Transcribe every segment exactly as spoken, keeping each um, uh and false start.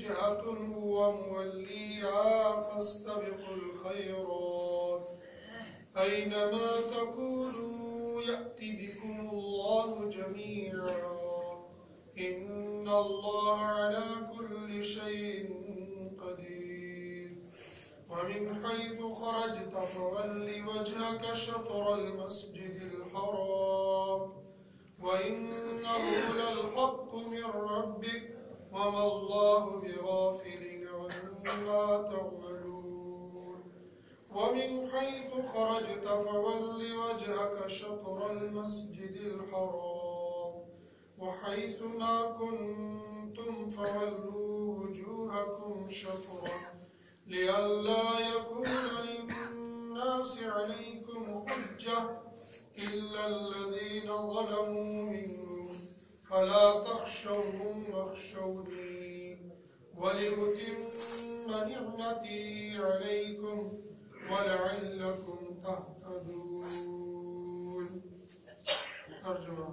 وجهة هو موليها فاستبقوا الخيرات أينما تكونوا يأتي بكم الله جميعا إن الله على كل شيء قدير ومن حيث خرجت فول وجهك شطر المسجد الحرام وإنه للحق من ربك وما الله بغافل عما تعملون ومن حيث خرجت فول وجهك شطر المسجد الحرام وحيث ما كنتم فولوا وجوهكم شطرا لئلا يكون للناس عليكم حجة إلا الذين ظلموا منهم فلا تخشوهم واخشوني ولأتم نعمتي عليكم ولعلكم تهتدون. ترجمہ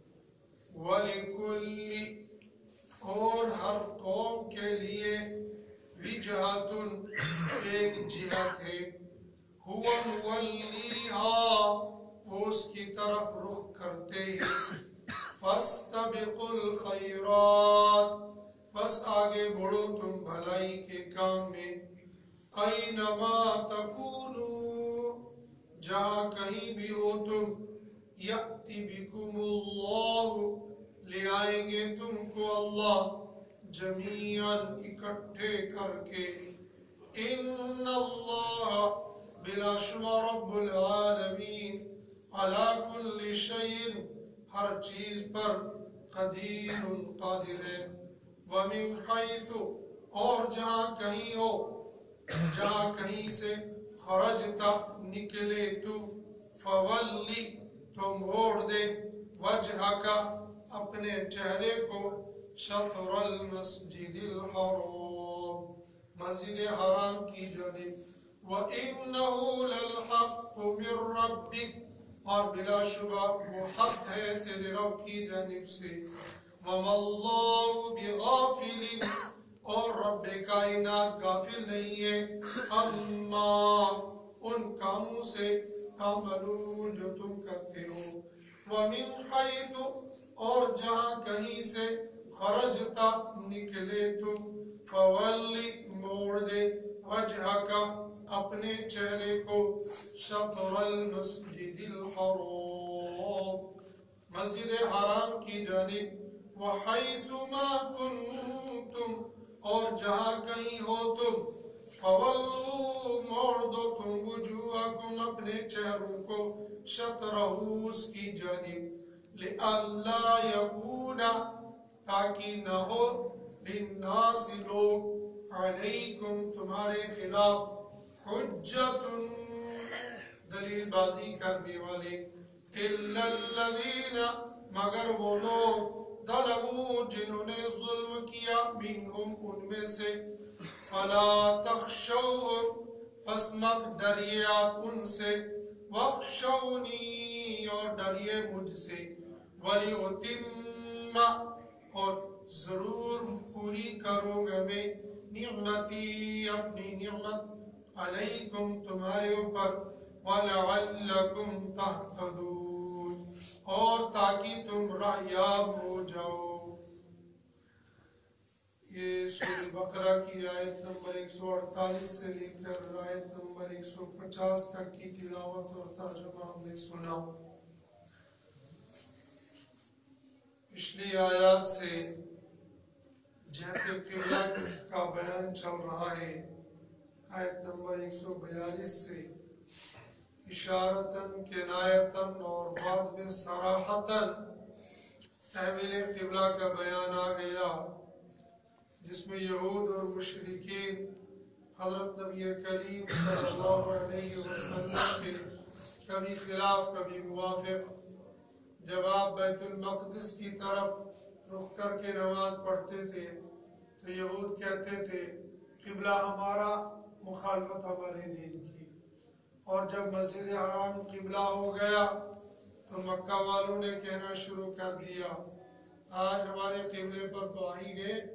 وَلِكُلِّ اور ہر قوم کے لیے وجہتن ایک جہت ہے ہوا مولیہا وہ اس کی طرف رخ کرتے ہیں فاستبقوا الخیرات بس آگے بڑھو تم بھلائی کے کام میں اینما تکونو جہاں کہیں بھی ہو تم یأتی بکم اللہ لے آئیں گے تم کو اللہ جمیعاً اکٹھے کر کے ان اللہ بلا شبہ رب العالمین علی کل شیء ہر چیز پر قدیر قادر ہے ومن حیث اور جہاں کہیں ہو جہاں کہیں سے خرجتا نکلے تو فولی تو موڑ دے وجہ کا اپنے چہرے کو شطر المسجد الحرام مسجد حرام کی جانب وَإِنَّهُ لَلْحَقُّ مِنْ رَبِّكَ اور بلا شبہ وہ حق ہے تیرے رب کی جانب سے وَمَا اللَّهُ بِغَافِلٍ اور رب کائنات غافل نہیں ہے اما ان کاموں سے تعملون جو تم کرتے ہو وَمِنْ حَيْثُ اور جہاں کہیں سے خرجتا نکلے تم فولی موڑ دے وجہ کا اپنے چہرے کو شطر المسجد الحرام مسجد حرام کی جانب وحیث ما کنتم اور جہاں کہیں ہو تم فولو موڑ دو تم وجوہکم اپنے چہروں کو شطرہ اس کی جانب لئلا یکون تاکہ نہ ہو للناس لوگ علیکم تمہارے خلاف حجت دلیل بازی کرنے والے الا الذین مگر وہ لوگ ظلموا جنہوں نے ظلم کیا منہم ان میں سے فلا تخشوہم پس مت ڈریے آپ ان سے واخشونی اور ڈریے مجھ سے وَلِأُتِمَّ اور ضرور پوری کروں گا میں نعمتی اپنی نعمت علیکم تمہارے اوپر وَلَعَلَّكُمْ تَهْتَدُونَ اور تاکہ تم راہیاب ہو جاؤ. یہ سورہ بقرہ کی آیت نمبر ایک سو اڑتالیس سے لے کر آیت نمبر ایک سو پچاس تک کی تلاوت اور ترجمہ ہم نے سنا. پچھلی آیات سے جہت قبلہ کا بیان چل رہا ہے. آیت نمبر ایک سو بیالیس سے اشارتاً کنایتاً اور بعد میں صراحتاً تحویل قبلہ کا بیان آ گیا جس میں یہود اور مشرکین حضرت نبی کریم صلی اللہ علیہ وسلم کے کبھی خلاف کبھی موافق جب آپ بیت المقدس کی طرف رخ کر کے نماز پڑھتے تھے تو یہود کہتے تھے قبلہ ہمارا مخالفت ہمارے دین کی، اور جب مسجد حرام قبلہ ہو گیا تو مکہ والوں نے کہنا شروع کر دیا آج ہمارے قبلے پر تو آ ہی گئے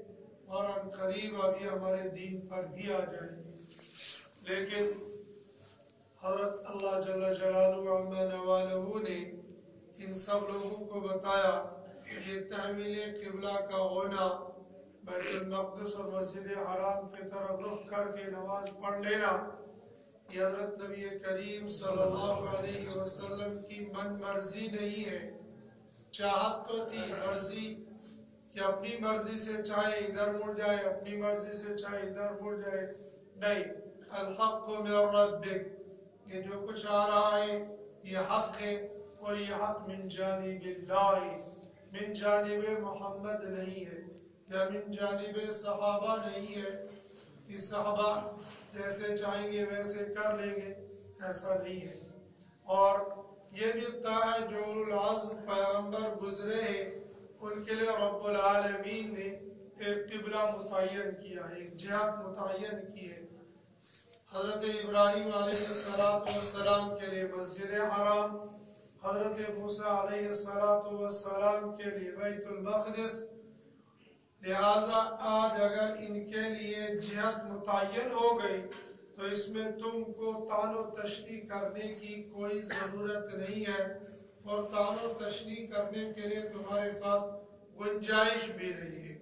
اور ان قریب ابھی ہمارے دین پر بھی آ جائیں گے. لیکن حضرت اللہ جل جلالہ عما نوالہ نے ان سب لوگوں کو بتایا یہ تحویل قبلہ کا ہونا، بیت المقدس اور مسجد حرام کی طرف رخ کر کے نماز پڑھ لینا، یہ حضرت نبی کریم صلی اللہ علیہ وسلم کی من مرضی نہیں ہے. چاہت تو تھی، مرضی کہ اپنی مرضی سے چاہے ادھر مڑ جائے، اپنی مرضی سے چاہے ادھر مڑ جائے. نہیں، الحق من ربک، یہ جو کچھ آ رہا ہے یہ حق ہے، اور یہ حق من جانب اللہ، من جانب محمد نہیں ہے، یا من جانب صحابہ نہیں ہے کہ صحابہ جیسے چاہیں گے ویسے کر لیں گے، ایسا نہیں ہے. اور یہ بھی طے ہے جو اولو العزم پیغمبر گزرے ہیں ان کے لیے رب العالمین نے ایک قبلہ متعین کیا ہے، ایک جہت متعین کی ہے. حضرت ابراہیم علیہ السلام کے لیے مسجد حرام، حضرت موسیٰ علیہ السلام کے لیے بیت المقدس. لہذا آج اگر ان کے لیے جہت متعین ہو گئی تو اس میں تم کو تعین و تشریح کرنے کی کوئی ضرورت نہیں ہے، اور تعین و تشریح کرنے کے لیے تمہارے پاس گنجائش بھی نہیں ہے.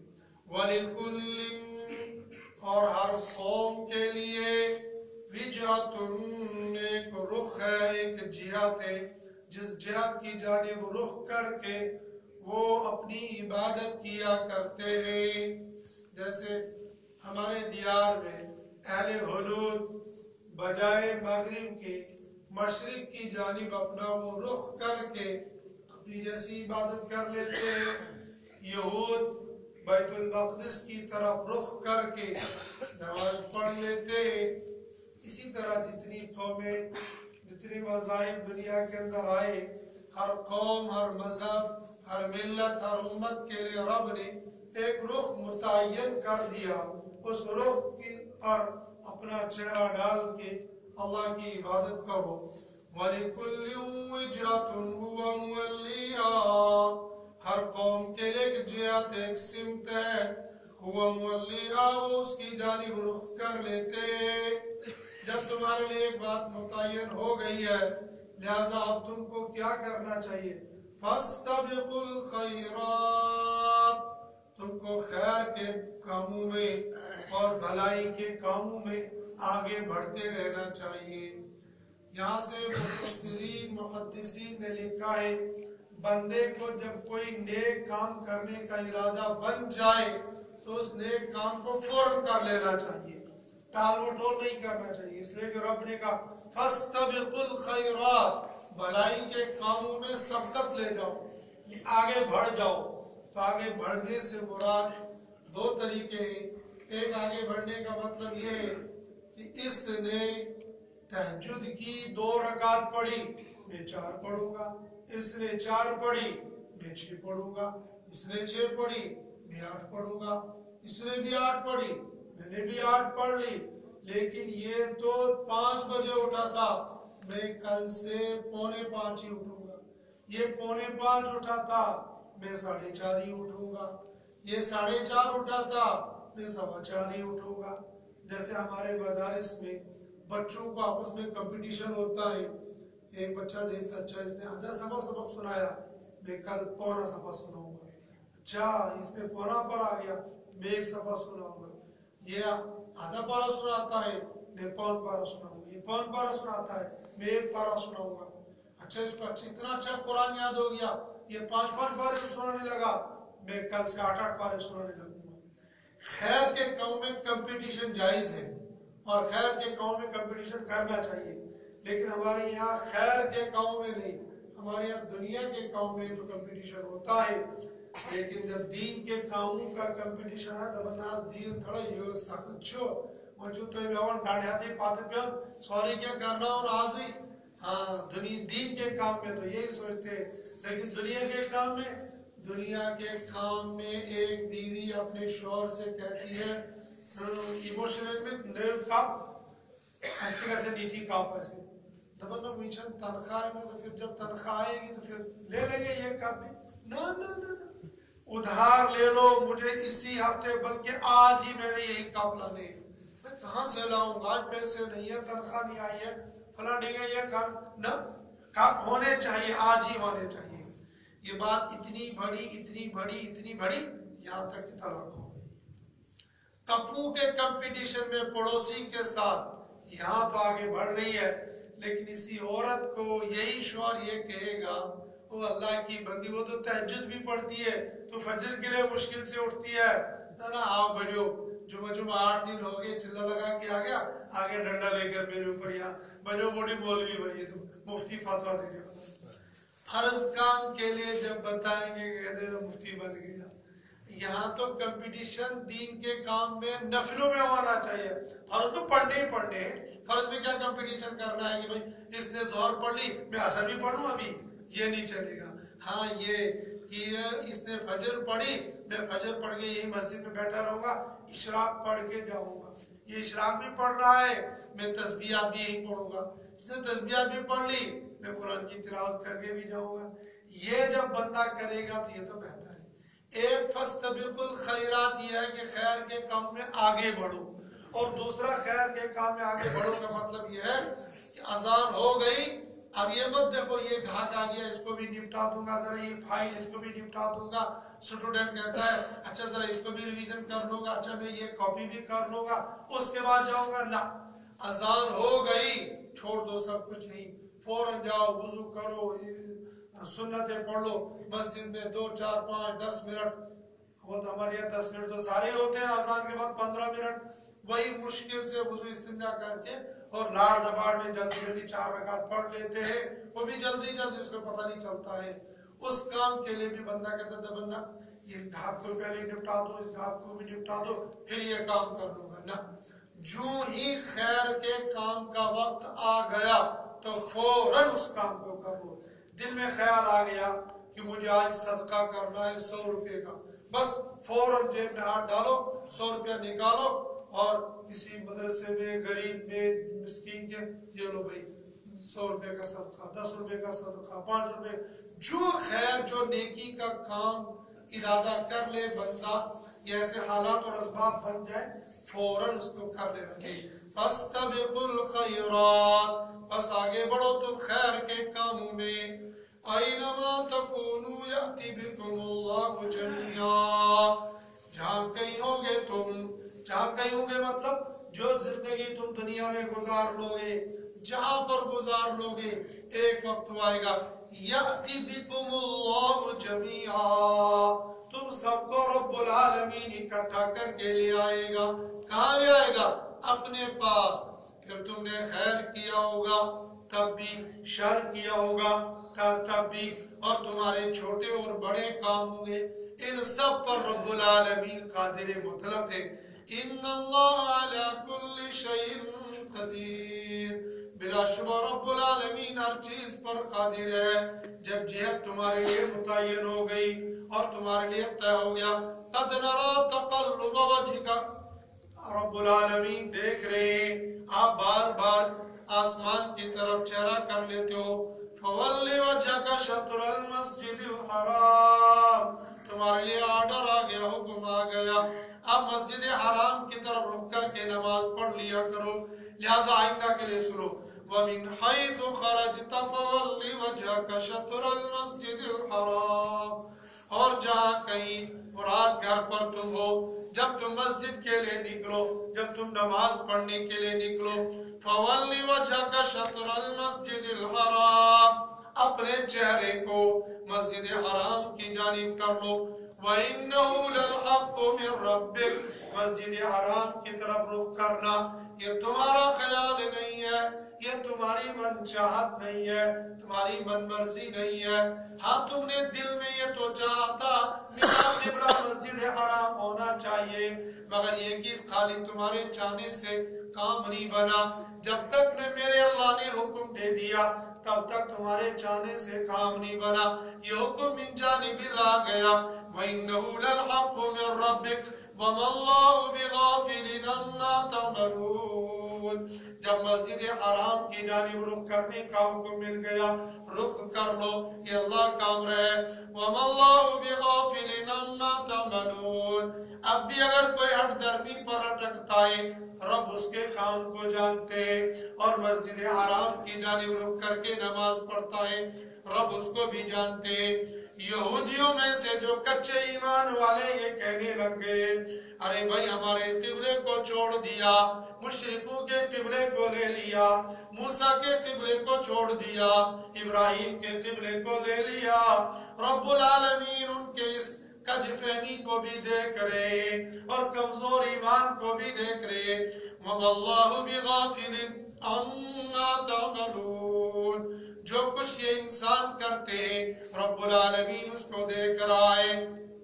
وَلِكُلٍّ، اور ہر قوم کے لیے وجہتٌ، ایک رخ ہے، ایک جہت ہے جس جہت کی جانب رخ کر کے وہ اپنی عبادت کیا کرتے ہیں. جیسے ہمارے دیار میں اہل حدود بجائے مغرب کے مشرق کی جانب اپنا وہ رخ کر کے اپنی جیسی عبادت کر لیتے ہیں. یہود بیت المقدس کی طرف رخ کر کے نماز پڑھ لیتے ہیں. اسی طرح جتنی قومیں، جتنی مذاہب دنیا کے اندر آئے، ہر قوم، ہر مذہب، ہر ملت، ہر امت کے لیے رب نے ایک رخ متعین کر دیا. اس رخ کی پر اپنا چہرہ ڈال کے اللہ کی عبادت کرو. وَلِكُلٍّ وِجْهَةٌ هُوَ مُوَلِّيهَا، ہر قوم کے لیے ایک جہت، ایک سمت ہے، هُوَ مُوَلِّيهَا، وہ اس کی جانب رخ کر لیتے. جب تمہارے لیے ایک بات متعین ہو گئی ہے، لہذا اب تم کو کیا کرنا چاہیے؟ فَاسْتَبِقُوا الْخَيْرَاتِ، تم کو خیر کے کاموں میں اور بھلائی کے کاموں میں آگے بڑھتے رہنا چاہیے. یہاں سے مفسرین محدثین نے لکھا ہے بندے کو جب کوئی نیک کام کرنے کا ارادہ بن جائے تو اس نیک کام کو فوراً کر لینا چاہیے، ٹال مٹول نہیں کرنا چاہیے. اس لیے کہ رب نے کہا فَاسْتَبِقُوا الْخَيْرَاتِ، بھلائی کے کاموں میں سبقت لے جاؤ، آگے بڑھ جاؤ. تو آگے بڑھنے سے مراد دو طریقے ہیں. ایک آگے بڑھنے کا مطلب یہ ہے کہ اس نے تہجد کی دو رکعت پڑھی، میں چار پڑھوں گا. اس نے چار پڑھی، میں چھ پڑھوں گا. اس نے چھ پڑھی، میں آٹھ پڑھوں گا. اس نے بھی آٹھ پڑھی، میں نے بھی آٹھ پڑھ لی. لیکن یہ تو پانچ بجے اٹھا تھا، میں کل سے پونے پانچ ہی اٹھوں گا. یہ پونے پانچ اٹھا تھا، میں ساڑھے چار ہی اٹھوں گا. یہ ساڑھے چار اٹھا تھا، میں سوا چار ہی اٹھوں گا. جیسے ہمارے مدارس میں بچوں کو آپس میں کمپٹیشن ہوتا ہے. ایک بچہ دیکھتا اچھا اس نے آدھا صفحہ سبق سنایا، میں کل پورا صفحہ سناؤں گا. اچھا اس نے پورا پڑھ آ گیا، میں ایک صفحہ سناؤں گا. یہ آدھا پارا سناتا ہے، میں پون پارا سناؤں گا. یہ پون پارا سناتا ہے، میں ایک پارا سناؤں گا. اچھا اس کو اتنا اچھا قرآن یاد ہو گیا، یہ پانچ پانچ پارے سنانے لگا، میں کل سے آٹھ آٹھ پارے سنانے لگوں گا. خیر کے کام میں کمپٹیشن جائز ہے اور خیر کے کام میں کمپٹیشن کرنا چاہیے. لیکن ہمارے یہاں خیر کے کام میں نہیں، ہمارے یہاں دنیا کے کام میں تو کمپٹیشن ہوتا ہے. لیکن جب دین کے کاموں کا کمپٹیشن ہے تو بنا دین تھوڑا یہ سخت چھو مجھو تو بیوان ڈاڑے ہاتھے پاتے پیان سوری کیا کرنا اور آزی. ہاں دنیا دین کے کام میں تو یہی سوچتے، لیکن دنیا کے کام میں دنیا کے کام میں ایک بیوی اپنے شوہر سے کہتی ہے ایموشنل میں نیل کپ ہستے کا سے نیتی کپ ایسے دبن میں میچن تنخواہ میں تو پھر جب تنخواہ آئے گی تو پھر لے لیں گے یہ کپ بھی. نا نا نا ادھار لے لو مجھے اسی ہفتے، بلکہ آج ہی میں نے یہی کپ لانے، میں کہاں سے لاؤں گا، آج پیسے نہیں ہے، تنخواہ نہیں آئی ہے، فلاں ڈیگا یہ کام نہ، کپ ہونے چاہیے، آج ہی ہونے چاہیے۔ یہ بات اتنی بڑی اتنی بڑی اتنی بڑی یہاں تک کہ طلاق ہو گئی۔ کپو کے کمپٹیشن میں پڑوسی کے ساتھ یہاں تو آگے بڑھ رہی ہے، لیکن اسی عورت کو یہی شوہر یہ کہے گا وہ اللہ کی بندی، وہ تو تہجد بھی پڑھتی ہے، تو فجر کے لیے مشکل سے اٹھتی ہے، نا آؤ بڑھو جمعہ جمعہ آٹھ دن ہو گئے، چلا لگا کے آ گیا، آگے ڈنڈا لے کر میرے اوپر یہاں بڑھو بڑی مولوی بھائی، تو مفتی فتویٰ دینے والا۔ فرض کام کے لیے جب بتائیں گے کہتے ہیں مفتی بن گیا۔ یہاں تو کمپٹیشن دین کے کام میں نفلوں میں ہونا چاہیے، فرض تو پڑھنے ہی پڑھنے ہیں، فرض میں کیا کمپٹیشن کرنا ہے کہ بھائی اس نے ظہر پڑھ لی میں عصر بھی پڑھوں، ابھی یہ نہیں چلے گا۔ ہاں یہ کہ اس نے فجر پڑھی میں فجر پڑھ کے یہی مسجد میں بیٹھا رہوں گا، اشراق پڑھ کے جاؤں گا، یہ اشراق بھی پڑھ رہا ہے میں تسبیحات بھی یہی پڑھوں گا، اس نے تسبیحات بھی پڑھ لی میں قرآن کی تلاوت کر کے بھی جاؤں گا۔ یہ جب بندہ کرے گا تو یہ تو بہتر ہے۔ ایک فاستبقوا الخیرات یہ ہے کہ خیر کے کام میں آگے بڑھو، اور دوسرا خیر کے کام میں آگے بڑھو کا مطلب یہ ہے کہ اذان ہو گئی، اب یہ مت دیکھو یہ گھاٹ آ گیا اس کو بھی نپٹا دوں گا، ذرا یہ فائل اس کو بھی نپٹا دوں گا، اسٹوڈنٹ کہتا ہے اچھا ذرا اس کو بھی ریویژن کر لوں گا، اچھا میں یہ کاپی بھی کر لوں گا اس کے بعد جاؤں گا، نہ، اذان ہو گئی چھوڑ دو سب کچھ، نہیں فوراً جاؤ وضو کرو، سنتیں پڑھ لو، مسجد میں دو چار پانچ دس منٹ، وہ تو ہمارے یہاں دس منٹ تو سارے ہوتے ہیں، اذان کے بعد پندرہ منٹ وہی مشکل سے وضو استنجا کر کے اور لاڑ دباڑ میں جلدی جلدی چار رکعت پڑھ لیتے ہیں، وہ بھی جلدی جلدی اس کو پتہ نہیں چلتا ہے۔ اس کام کے لیے بھی بندہ کہتا ہے بندہ اس گھاٹ کو پہلے نپٹا دو، اس گھاٹ کو بھی نپٹا دو پھر یہ کام کر لوں گا، نہ، جو ہی خیر کے کام کا وقت آ گیا تو فوراً اس کام کو کرو۔ دل میں خیال آ گیا کہ مجھے آج صدقہ کرنا ہے سو روپے کا، بس فوراً جیب میں ہاتھ ڈالو، سو روپیہ نکالو اور کسی مدرسے میں غریب میں مسکین کے یہ لو بھائی سو روپے کا صدقہ، دس روپے کا صدقہ، پانچ روپے، جو خیر جو نیکی کا کام ارادہ کر لے بندہ، یہ ایسے حالات اور اسباب بن جائے فوراً اس کو کر لینا چاہیے۔ فاستبقوا الخیرات، بس آگے بڑھو تم خیر کے کاموں میں، اینما تکونوا یأتی بکم اللہ جمیعا، جہاں کہیں ہوگے تم، جہاں کہیں ہوگے مطلب جو زندگی تم دنیا میں گزار لوگے، جہاں پر گزار لوگے ایک وقت آئے گا یأتی بکم اللہ جمیعا، تم سب کو رب العالمین اکٹھا کر کے لے آئے گا، کہاں لے آئے گا؟ اپنے پاس، پھر تم نے خیر کیا ہوگا تب بھی، شر کیا ہوگا تب بھی، اور تمہارے چھوٹے اور بڑے کام ہوں گے، ان سب پر رب العالمین قادر مطلق ہے۔ ان اللہ علی کل شیء قدیر، بلا شبہ رب العالمین ہر چیز پر قادر ہے۔ جب جہت تمہارے لیے متعین ہو گئی اور تمہارے لیے طے ہو گیا، قد نرى تقلب وجهک، رب العالمین دیکھ رہے ہیں آپ بار بار آسمان کی طرف چہرہ کر لیتے ہو، فَوَلِّ وَجْهَكَ شَطْرَ الْمَسْجِدِ الْحَرَامِ، تمہارے لیے آرڈر آ گیا، حکم آ گیا، اب مسجد حرام کی طرف رک کر کے نماز پڑھ لیا کرو، لہذا آئندہ کے لیے سنو، وَمِنْ حَيْثُ خَرَجْتَ فَوَلِّ وَجْهَكَ شَطْرَ الْمَسْجِدِ الْحَرَامِ، اور جہاں کہیں مراد گھر پر تم ہو، جب تم مسجد کے لیے نکلو، جب تم نماز پڑھنے کے لیے نکلو، فَوَلِّ وَجْهَكَ شَطْرَ الْمَسْجِدِ الْحَرَامِ، اپنے چہرے کو مسجد حرام کی جانب کر لو، وَإِنَّهُ لَلْحَقُّ مِنْ رَبِّكَ، مسجد حرام کی طرف رخ کرنا یہ تمہارا خیال نہیں ہے، یہ تمہاری من چاہت نہیں ہے، تمہاری من مرضی نہیں ہے، ہاں تم نے دل میں یہ تو چاہا تھا میرا قبلہ مسجد حرام ہونا چاہیے، مگر یہ کہ خالی تمہارے چاہنے سے کام نہیں بنا، جب تک نے میرے اللہ نے حکم دے دیا تب تک تمہارے چاہنے سے کام نہیں بنا، یہ حکم من جانب اللہ گیا، وَإِنَّهُ لَلْحَقُّ مِنْ رَبِّكَ وَمَا اللَّهُ بِغَافِلٍ عَمَّا تَعْمَلُونَ، تَوَلُّونَ. جب مسجد حرام کی جانب رخ کرنے کا حکم مل گیا رخ کر لو، یہ اللہ کا امر ہے. وَمَا اللَّهُ بِغَافِلٍ عَمَّا تَعْمَلُونَ. اب بھی اگر کوئی ہٹ درمی پر اٹکتا ہے رب اس کے کام کو جانتے ہیں، اور مسجد حرام کی جانب رخ کر کے نماز پڑھتا ہے رب اس کو بھی جانتے ہیں. یہودیوں میں سے جو کچے ایمان والے یہ کہنے لگ گئے ارے بھائی ہمارے قبلے کو چھوڑ دیا، مشرکوں کے قبلے کو لے لیا، موسیٰ کے قبلے کو چھوڑ دیا، ابراہیم کے قبلے کو لے لیا. رب العالمین ان کے اس کج فہمی کو بھی دیکھ رہے اور کمزور ایمان کو بھی دیکھ رہے. وَمَا اللَّهُ بِغَافِلٍ عَمَّا تَعْمَلُونَ. جو کچھ یہ انسان کرتے ہیں رب العالمین اس کو دیکھ رہا ہے.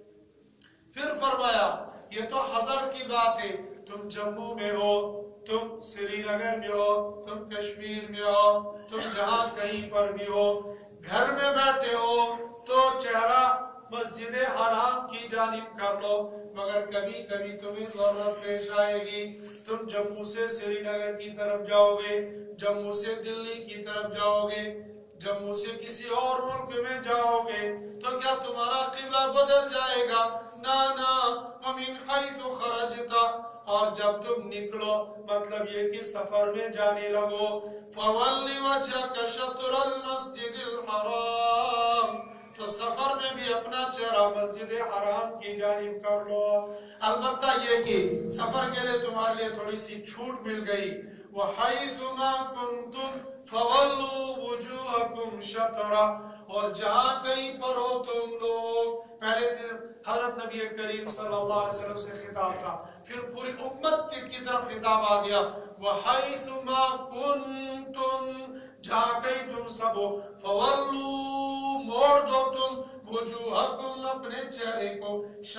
پھر فرمایا یہ تو حضر کی بات ہے، تم جموں میں ہو، تم سری نگر میں ہو، تم کشمیر میں ہو، تم جہاں کہیں پر بھی ہو، گھر میں بیٹھے ہو تو چہرہ مسجد حرام کی جانب کر لو. مگر کبھی کبھی تمہیں ضرورت پیش آئے گی، تم جموں سے سری نگر کی طرف جاؤ گے، جموں سے دلی کی طرف جاؤ گے، جموں سے کسی اور ملک میں جاؤ گے تو کیا تمہارا قبلہ بدل جائے گا؟ نا نا. وَمِنْ حَيْثُ خَرَجْتَ. اور جب تم نکلو مطلب یہ کہ سفر میں جانے لگو فَوَلِّ وَجْهَكَ شَطْرَ الْمَسْجِدِ الْحَرَامِ. تو سفر میں بھی اپنا چہرہ مسجد حرام کی جانب کر لو. البتہ یہ کہ سفر کے لئے تمہارے لئے تھوڑی سی چھوٹ مل گئی. وَحَيْثُ مَا كُنْتُمْ فَوَلُّوا وُجُوهَكُمْ شَطْرَهُ. اور جہاں کہیں پر ہو تم لوگ، پہلے حضرت نبی کریم صلی اللہ علیہ وسلم سے خطاب تھا، پھر پوری امت کی طرف خطاب آ گیا. وَحَيْثُ مَا كُنْتُمْ. جہاں کہیں تم سب ہو فَوَلُّوا. موڑ دو تم وجوہکم اپنے چہرے کو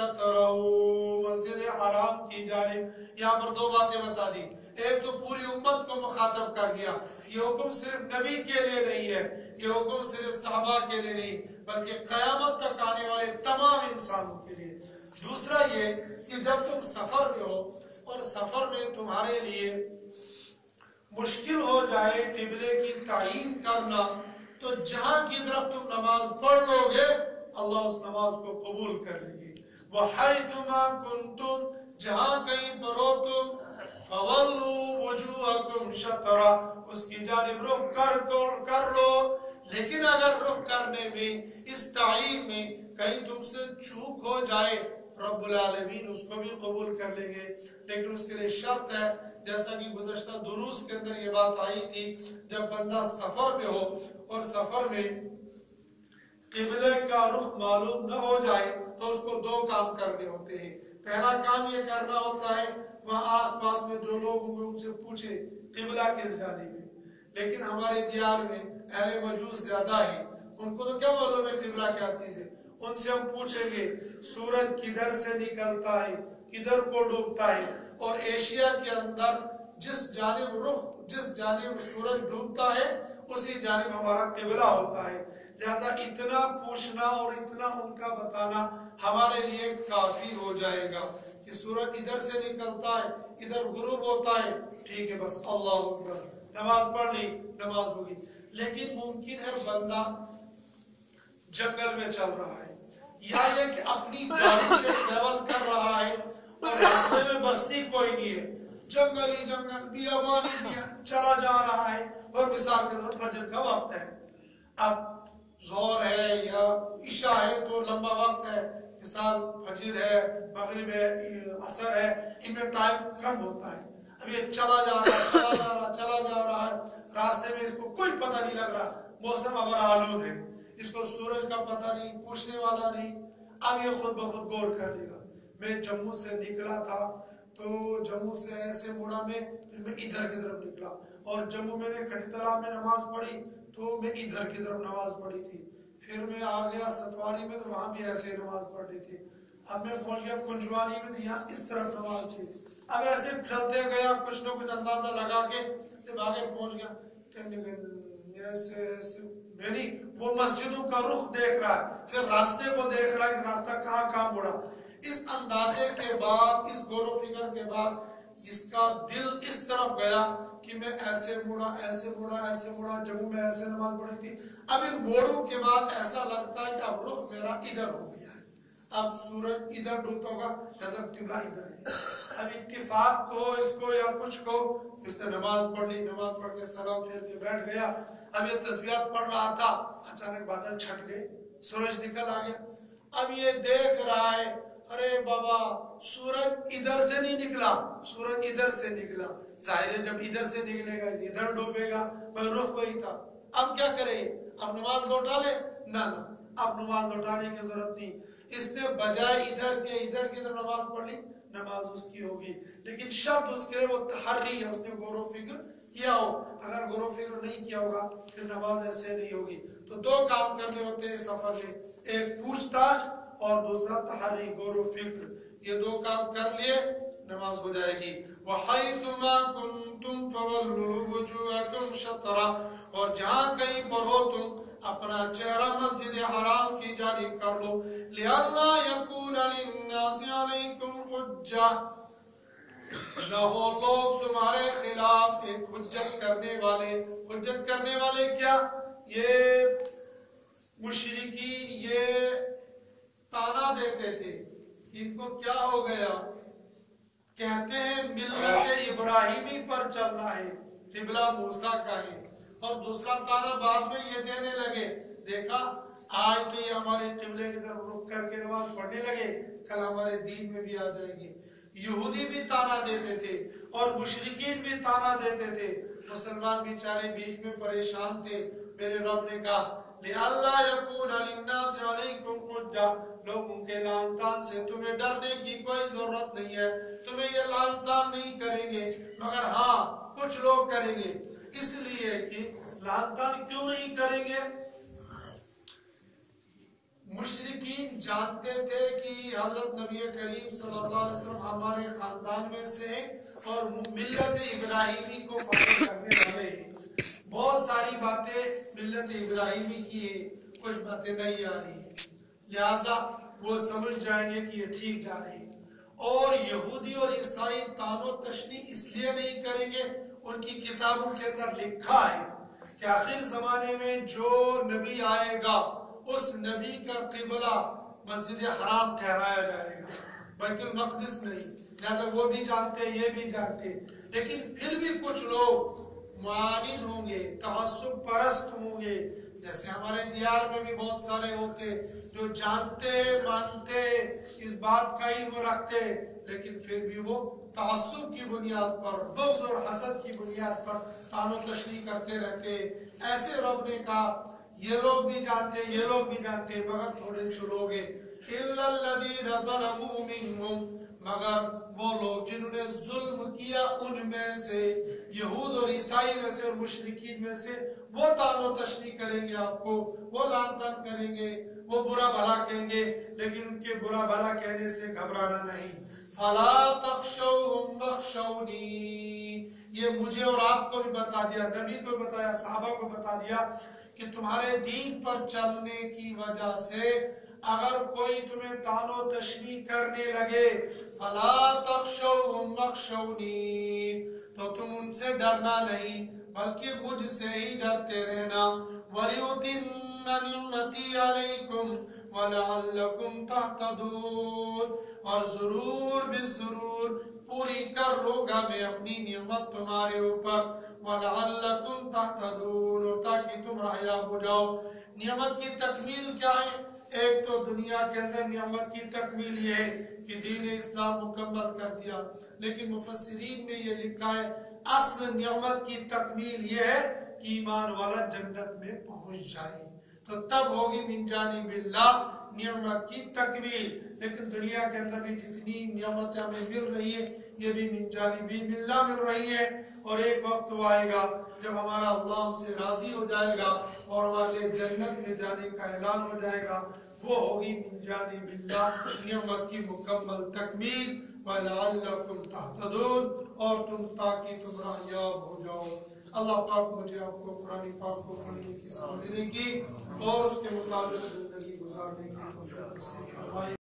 شطرہو مسجد حرام کی جانب. یہاں پر دو باتیں بتا دی. ایک تو پوری امت کو مخاطب کر گیا، یہ حکم صرف نبی کے لیے نہیں ہے، یہ حکم صرف صحابہ کے لیے نہیں بلکہ قیامت تک آنے والے تمام انسانوں کے لیے. دوسرا یہ کہ جب تم سفر میں ہو اور سفر میں تمہارے لیے مشکل ہو جائے قبلے کی تعین کرنا تو جہاں کی طرف تم نماز پڑھ لو گے اللہ اس نماز کو قبول کر لے گی. وَحَيْثُ مَا كُنْتُمْ. جہاں کہیں پر ہو تم فَوَلُّوا وُجُوهَكُمْ شَطْرَهُ. اس کی جانب رخ کر کر لو. لیکن اگر رخ کرنے میں اس تعین میں کہیں تم سے چوک ہو جائے رب العالمین اس کو بھی قبول کر لیں گے. لیکن اس کے لیے شرط ہے جیسا کہ گزشتہ دروس کے اندر یہ بات آئی تھی، جب بندہ سفر میں ہو اور سفر میں قبلے کا رخ معلوم نہ ہو جائے تو اس کو دو کام کرنے ہوتے ہیں. پہلا کام یہ کرنا ہوتا ہے وہاں آس پاس میں جو لوگ ہوں گے ان سے پوچھے قبلہ کس جانب ہے. لیکن ہمارے دیار میں اہل مجوس زیادہ ہیں، ان کو تو کیا معلوم ہے قبلہ کیا چیز ہے. ان سے ہم پوچھیں گے سورج کدھر سے نکلتا ہے کدھر کو ڈوبتا ہے، اور ایشیا کے اندر جس جانب رخ جس جانب سورج ڈوبتا ہے اسی جانب ہمارا قبلہ ہوتا ہے. لہذا اتنا پوچھنا اور اتنا ان کا بتانا ہمارے لیے کافی ہو جائے گا کہ سورج ادھر سے نکلتا ہے ادھر غروب ہوتا ہے، ٹھیک ہے بس اللہ اکبر نماز پڑھ لی نماز ہوگی. لیکن ممکن ہے بندہ جنگل میں چل رہا ہے یا یہ کہ اپنی گاڑی سے ٹریول کر رہا ہے اور راستے میں بستی کوئی نہیں ہے، جنگل ہی جنگل بیابان ہی چلا جا رہا ہے، اور مثال کے طور فجر کا وقت ہے، اب ظہر ہے یا عشاء ہے تو لمبا وقت ہے، مثال فجر ہے مغرب ہے عصر ہے، ان میں ٹائم کم ہوتا ہے. اب یہ چلا جا رہا ہے چلا جا رہا چلا جا رہا ہے، راستے میں اس کو کوئی پتہ نہیں لگ رہا، موسم ابر آلود ہے، اس کو سورج کا پتہ نہیں، پوچھنے والا نہیں. اب یہ خود بخود غور کر لے گا. میں جموں سے نکلا تھا تو جموں سے ایسے مڑا میں پھر میں ادھر کی طرف نکلا، اور جموں میں نے کٹی تالاب میں نماز پڑھی تو میں ادھر کی طرف نماز پڑھی تھی. پھر میں آ گیا ستواری میں تو وہاں بھی ایسے نماز پڑھی تھی. اب میں پہنچ گیا کنجوانی میں تو یہاں اس طرف نماز تھی. اب ایسے چلتے گیا کچھ نہ کچھ اندازہ لگا کے جب آگے پہنچ گیا کہنے لگے ایسے ایسے میں نہیں، وہ مسجدوں کا رخ دیکھ رہا ہے، پھر راستے کو دیکھ رہا ہے کہ راستہ کہاں کہاں مڑا. اس اندازے کے بعد اس غور و فکر کے بعد جس کا دل اس طرف گیا کہ میں ایسے مڑا ایسے مڑا ایسے مڑا جموں میں ایسے نماز پڑھی تھی، اب ان موڑوں کے بعد ایسا لگتا ہے کہ اب رخ میرا ادھر ہو گیا ہے، اب سورج ادھر ڈوبتا ہوگا، نظر قبلہ ادھر ہے۔ اب اتفاق کو اس کو یا کچھ کو اس نے نماز پڑھ لی، نماز پڑھ کے سلام پھیر کے بیٹھ گیا، اب یہ تسبیحات پڑھ رہا تھا، اچانک بادل چھٹ گئے، سورج نکل آ گیا۔ اب یہ دیکھ رہا ہے ارے بابا سورج ادھر سے نہیں نکلا، سورج ادھر سے نکلا، ظاہر ہے جب ادھر سے نکلے گا ادھر ڈوبے گا، میں رخ وہی تھا، اب کیا کرے؟ اب نماز لوٹا لے؟ نہ نہ، اب نماز لوٹانے کی ضرورت نہیں، اس نے بجائے ادھر کے ادھر کی طرف نماز پڑھ لی، نماز اس کی ہوگی، لیکن شرط اس کے وہ تحری ہے، اس نے غور و فکر کیا ہو، اگر غور و فکر نہیں کیا ہوگا پھر نماز ایسے نہیں ہوگی۔ تو دو کام کرنے ہوتے ہیں سفر میں، ایک پوچھ تاچھ اور دوسرا تحری، غور و فکر، یہ دو کام کر لیے نماز ہو جائے گی۔ وَحَيْثُمَا كُنْتُمْ فَوَلُّوا وُجُوهَكُمْ شَطْرَهُ، اور جہاں کہیں پر ہو تم اپنا چہرہ مسجد حرام کی جانب کر لو، لِأَلَّا يَكُونَ لِلنَّاسِ عَلَيْكُمْ حُجَّةٌ، نہ ہو لوگ تمہارے خلاف ایک حجت کرنے والے۔ حجت کرنے والے کیا؟ یہ مشرکین یہ تانا دیتے تھے، ان کو کیا ہو گیا؟ کہتے ہیں ملت ابراہیمی پر چلنا ہے، قبلہ موسیٰ کا ہے، اور دوسرا تانا بعد میں یہ دینے لگے، دیکھا آج تو یہ ہمارے قبلے کی طرف رخ کر کے نماز پڑھنے لگے، کل ہمارے دین میں بھی آ جائیں گے۔ یہودی بھی تانا دیتے تھے اور مشرکین بھی تانا دیتے تھے، مسلمان بیچارے بیچ میں پریشان تھے۔ میرے رب نے کہا لِأَلَّا يَكُونَ لِلنَّاسِ عَلَيْكُمْ حُجَّةٌ، لوگوں کے لعن طعن سے تمہیں ڈرنے کی کوئی ضرورت نہیں ہے، تمہیں یہ لعن طعن نہیں کریں گے، مگر ہاں کچھ لوگ کریں گے۔ اس لیے کہ لعن طعن کیوں نہیں کریں گے؟ مشرکین جانتے تھے کہ حضرت نبی کریم صلی اللہ علیہ وسلم ہمارے خاندان میں سے اور ملت ابراہیمی کو فالو کرنے والے ہیں، بہت ساری باتیں ملت ابراہیمی کی ہیں، کچھ باتیں نہیں آ رہی ہیں، لہٰذا وہ سمجھ جائیں گے کہ یہ ٹھیک جا رہی ہے۔ اور یہودی اور عیسائی تان و تشنیع اس لیے نہیں کریں گے، ان کی کتابوں کے اندر لکھا ہے کہ آخر زمانے میں جو نبی آئے گا اس نبی کا قبلہ مسجد حرام ٹھہرایا جائے گا، بیت المقدس نہیں، لہذا وہ بھی جانتے یہ بھی جانتے، لیکن پھر بھی کچھ لوگ معاند ہوں گے، تعصب پرست ہوں گے، جیسے ہمارے دیار میں بھی بہت سارے ہوتے جو جانتے مانتے اس بات کا علم رکھتے، لیکن پھر بھی وہ تعصب کی بنیاد پر، بغض اور حسد کی بنیاد پر طعن و تشنیع کرتے رہتے۔ ایسے رب نے کہا یہ لوگ بھی جانتے یہ لوگ بھی جانتے، مگر تھوڑے سے لوگ ہیں، إِلَّا الَّذِينَ ظَلَمُوا مِنْهُمْ، مگر وہ لوگ جنہوں نے ظلم کیا ان میں سے، یہود اور عیسائی میں سے اور مشرکین میں سے، وہ طعن و تشنیع کریں گے، آپ کو وہ لعن طعن کریں گے، وہ برا بھلا کہیں گے، لیکن ان کے برا بھلا کہنے سے گھبرانا نہیں۔ فَلَا تَخْشَوْهُمْ وَاخْشَوْنِي، یہ مجھے اور آپ کو بھی بتا دیا، نبی کو بتایا، صحابہ کو بتا دیا کہ تمہارے دین پر چلنے کی وجہ سے اگر کوئی تمہیں طعن و تشنیع کرنے لگے، فَلَا تَخْشَوْهُمْ وَاخْشَوْنِي، تو تم ان سے ڈرنا نہیں بلکہ مجھ سے ہی ڈرتے رہنا۔ وَلِيُتِمَّ نِعْمَتِي عَلَيْكُمْ وَلَعَلَّكُمْ تَهْتَدُونَ، اور ضرور بے ضرور پوری کر لوں گا میں اپنی نعمت تمہارے اوپر، وَلَعَلَّكُمْ تَهْتَدُونَ، اور تاکہ تم راہیاب ہو جاؤ۔ نعمت کی تکمیل کیا ہے؟ ایک تو دنیا کے اندر نعمت کی تکمیل یہ ہے کہ دین اسلام مکمل کر دیا، لیکن مفسرین نے یہ لکھا ہے اصل نعمت کی تکمیل یہ ہے کہ ایمان والا جنت میں پہنچ جائے، تو تب ہوگی من جانب اللہ نعمت کی تکمیل۔ لیکن دنیا کے اندر بھی جتنی نعمتیں ہمیں مل رہی ہیں یہ بھی من جانب اللہ مل رہی ہیں، اور ایک وقت وہ آئے گا جب ہمارا اللہ ہم سے راضی ہو جائے گا اور ہمارے جنت میں جانے کا اعلان ہو جائے گا، وہ ہوگی من جانب اللہ نعمت کی مکمل تکمیل۔ وَلَعَلَّكُمْ تَهْتَدُونَ، اور تم تاکہ تم راہیاب ہو جاؤ۔ اللہ پاک مجھے آپ کو قرآن پاک کو پڑھنے کی، سمجھنے کی اور اس کے مطابق زندگی گزارنے کی توفیق نصیب فرمائے۔